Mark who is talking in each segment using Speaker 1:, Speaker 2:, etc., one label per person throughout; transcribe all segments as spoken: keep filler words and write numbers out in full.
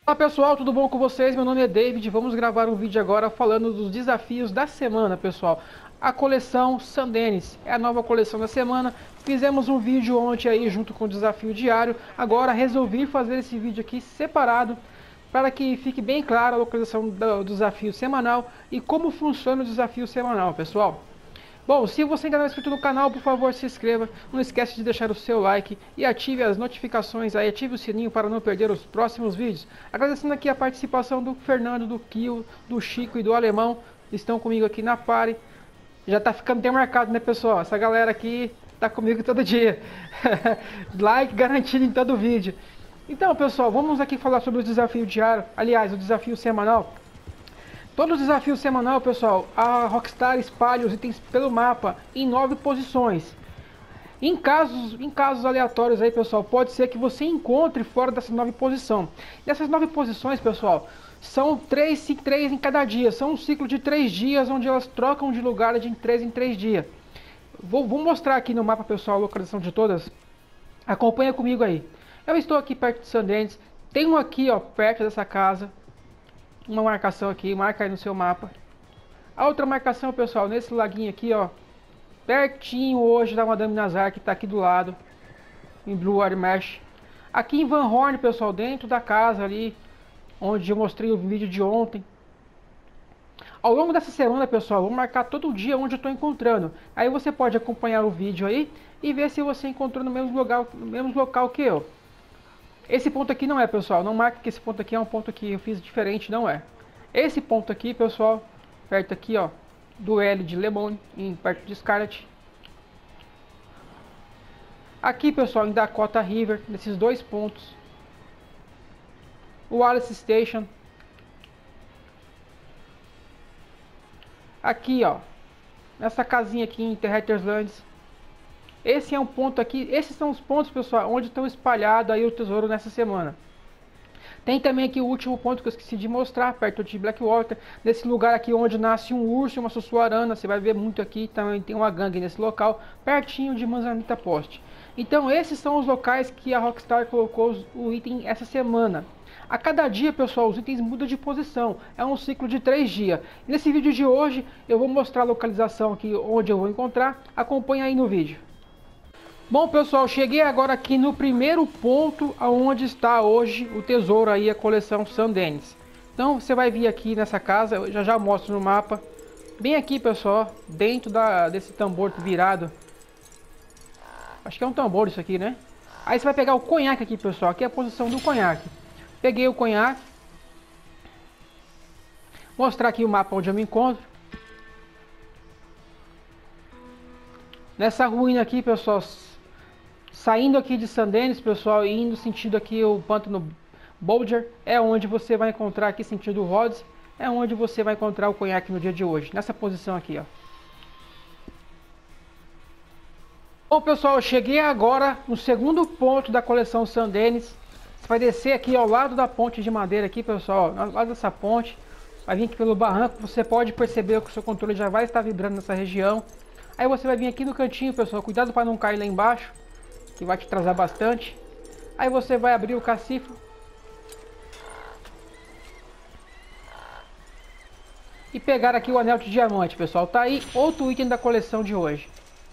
Speaker 1: Olá pessoal, tudo bom com vocês? Meu nome é David, vamos gravar um vídeo agora falando dos desafios da semana, pessoal. A coleção Sandenis é a nova coleção da semana. Fizemos um vídeo ontem aí junto com o desafio diário. Agora resolvi fazer esse vídeo aqui separado para que fique bem clara a localização do desafio semanal e como funciona o desafio semanal, pessoal. Bom, se você ainda não é inscrito no canal, por favor se inscreva, não esquece de deixar o seu like e ative as notificações aí, ative o sininho para não perder os próximos vídeos. Agradecendo aqui a participação do Fernando, do Kio, do Chico e do Alemão, que estão comigo aqui na party. Já tá ficando bem marcado, né pessoal? Essa galera aqui tá comigo todo dia. Like garantido em todo vídeo. Então pessoal, vamos aqui falar sobre o desafio diário, aliás, o desafio semanal. Todo desafio semanal, pessoal, a Rockstar espalha os itens pelo mapa em nove posições. Em casos, em casos aleatórios aí, pessoal, pode ser que você encontre fora dessa nove posição. Nessas nove posições, pessoal, são três, três em cada dia. São um ciclo de três dias, onde elas trocam de lugar de três em três dias. Vou, vou mostrar aqui no mapa, pessoal, a localização de todas. Acompanha comigo aí. Eu estou aqui perto de Sandenis. Tem um aqui, ó, perto dessa casa. Uma marcação aqui, marca aí no seu mapa. A outra marcação, pessoal, nesse laguinho aqui, ó, pertinho hoje da Madame Nazar, que tá aqui do lado, em Blue Water Mesh. Aqui em Van Horn, pessoal, dentro da casa ali, onde eu mostrei o vídeo de ontem. Ao longo dessa semana, pessoal, vou marcar todo dia onde eu estou encontrando. Aí você pode acompanhar o vídeo aí e ver se você encontrou no mesmo local, no mesmo local que eu. Esse ponto aqui não é, pessoal, não marque que esse ponto aqui é um ponto que eu fiz diferente, não é. Esse ponto aqui, pessoal, perto aqui, ó, do L de Lemon, em perto de Scarlet. Aqui, pessoal, em Dakota River, nesses dois pontos. O Alice Station. Aqui, ó, nessa casinha aqui em Terretters Lands. Esse é um ponto aqui, esses são os pontos, pessoal, onde estão espalhados aí o tesouro nessa semana. Tem também aqui o último ponto que eu esqueci de mostrar, perto de Blackwater, nesse lugar aqui onde nasce um urso e uma sussuarana, você vai ver muito aqui, também tem uma gangue nesse local, pertinho de Manzanita Post. Então esses são os locais que a Rockstar colocou o item essa semana. A cada dia, pessoal, os itens mudam de posição, é um ciclo de três dias. Nesse vídeo de hoje, eu vou mostrar a localização aqui onde eu vou encontrar, acompanha aí no vídeo. Bom pessoal, cheguei agora aqui no primeiro ponto aonde está hoje o tesouro aí, a coleção Sandenis. Então você vai vir aqui nessa casa, eu já já mostro no mapa. Bem aqui pessoal, dentro da, desse tambor virado. Acho que é um tambor isso aqui, né? Aí você vai pegar o conhaque aqui pessoal, aqui é a posição do conhaque. Peguei o conhaque. Mostrar aqui o mapa onde eu me encontro. Nessa ruína aqui pessoal, saindo aqui de Sandenis, pessoal, e indo sentido aqui o pântano Boulder, é onde você vai encontrar aqui sentido Rhodes, é onde você vai encontrar o conhaque no dia de hoje, nessa posição aqui, ó. Bom, pessoal, eu cheguei agora no segundo ponto da coleção Sandenis. Você vai descer aqui ao lado da ponte de madeira aqui, pessoal, ao lado dessa ponte, vai vir aqui pelo barranco, você pode perceber que o seu controle já vai estar vibrando nessa região. Aí você vai vir aqui no cantinho, pessoal, cuidado para não cair lá embaixo, que vai te atrasar bastante. Aí você vai abrir o cacifro e pegar aqui o anel de diamante, pessoal. Tá aí outro item da coleção de hoje.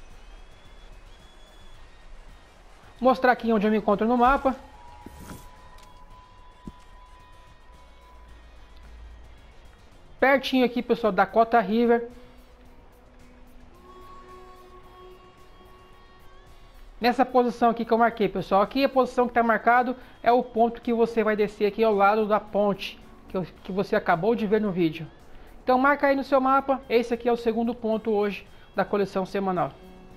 Speaker 1: Mostrar aqui onde eu me encontro no mapa. Pertinho aqui, pessoal, da Dakota River. Nessa posição aqui que eu marquei, pessoal, aqui a posição que está marcado é o ponto que você vai descer aqui ao lado da ponte que, eu, que você acabou de ver no vídeo. Então marca aí no seu mapa, esse aqui é o segundo ponto hoje da coleção semanal.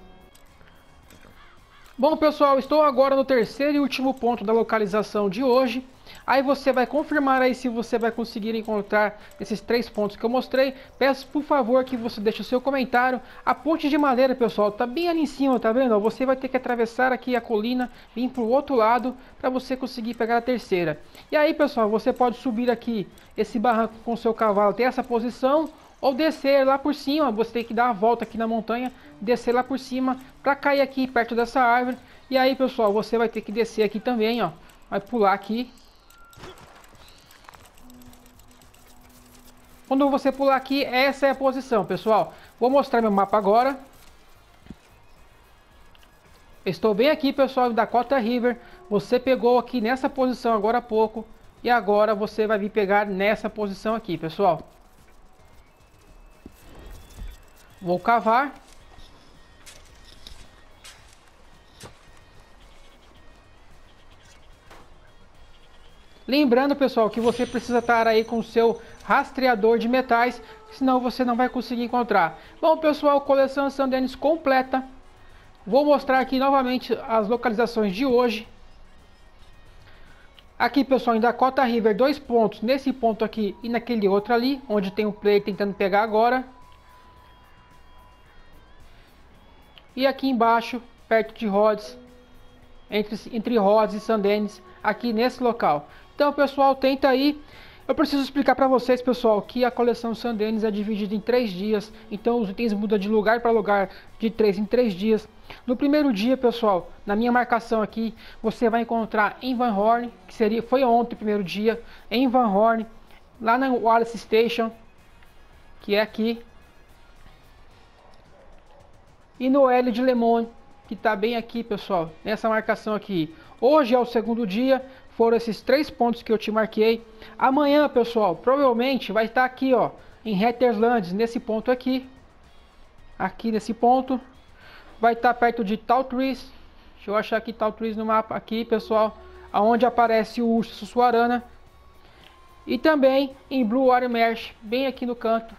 Speaker 1: Bom pessoal, estou agora no terceiro e último ponto da localização de hoje. Aí você vai confirmar aí se você vai conseguir encontrar esses três pontos que eu mostrei. Peço por favor que você deixe o seu comentário. A ponte de madeira, pessoal, tá bem ali em cima, tá vendo? Você vai ter que atravessar aqui a colina, vir para o outro lado para você conseguir pegar a terceira. E aí, pessoal, você pode subir aqui esse barranco com o seu cavalo até essa posição, ou descer lá por cima. Você tem que dar a volta aqui na montanha, descer lá por cima para cair aqui perto dessa árvore. E aí, pessoal, você vai ter que descer aqui também, ó. Vai pular aqui Quando você pular aqui, essa é a posição, pessoal. Vou mostrar meu mapa agora. Estou bem aqui, pessoal, em Dakota River. Você pegou aqui nessa posição agora há pouco. E agora você vai vir pegar nessa posição aqui, pessoal. Vou cavar. Lembrando, pessoal, que você precisa estar aí com o seu rastreador de metais, senão você não vai conseguir encontrar. Bom, pessoal, coleção Sandenis completa. Vou mostrar aqui novamente as localizações de hoje. Aqui, pessoal, em Dakota River, dois pontos, nesse ponto aqui e naquele outro ali, onde tem um player tentando pegar agora. E aqui embaixo, perto de Rhodes, entre, entre Rhodes e Sandenis, aqui nesse local. Então, pessoal, tenta aí. Eu preciso explicar para vocês, pessoal, que a coleção Sandenis é dividida em três dias. Então, os itens mudam de lugar para lugar de três em três dias. No primeiro dia, pessoal, na minha marcação aqui, você vai encontrar em Van Horn, que seria, foi ontem o primeiro dia, em Van Horn, lá na Wallace Station, que é aqui. E no L de Lemon, que está bem aqui, pessoal, nessa marcação aqui. Hoje é o segundo dia, foram esses três pontos que eu te marquei. Amanhã, pessoal, provavelmente vai estar aqui, ó, em Hatterslands, nesse ponto aqui. Aqui nesse ponto. Vai estar perto de Tall Trees. Deixa eu achar aqui Tall Trees no mapa, aqui, pessoal, aonde aparece o urso Sussuarana. E também em Blue Water Marsh, bem aqui no canto.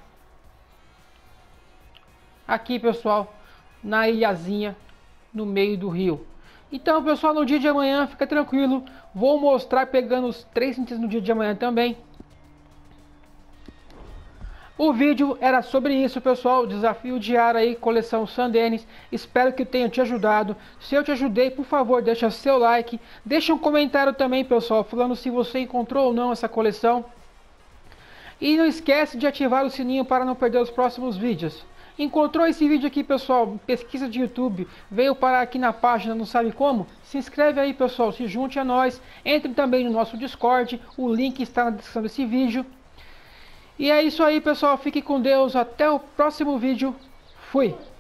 Speaker 1: Aqui, pessoal, na ilhazinha, no meio do rio. Então, pessoal, no dia de amanhã, fica tranquilo. Vou mostrar pegando os três itens no dia de amanhã também. O vídeo era sobre isso, pessoal. Desafio diário aí, coleção Sandenis. Espero que eu tenha te ajudado. Se eu te ajudei, por favor, deixa seu like. Deixa um comentário também, pessoal, falando se você encontrou ou não essa coleção. E não esquece de ativar o sininho para não perder os próximos vídeos. Encontrou esse vídeo aqui, pessoal, pesquisa de YouTube, veio parar aqui na página, não sabe como? Se inscreve aí, pessoal, se junte a nós, entre também no nosso Discord, o link está na descrição desse vídeo. E é isso aí, pessoal, fique com Deus, até o próximo vídeo, fui!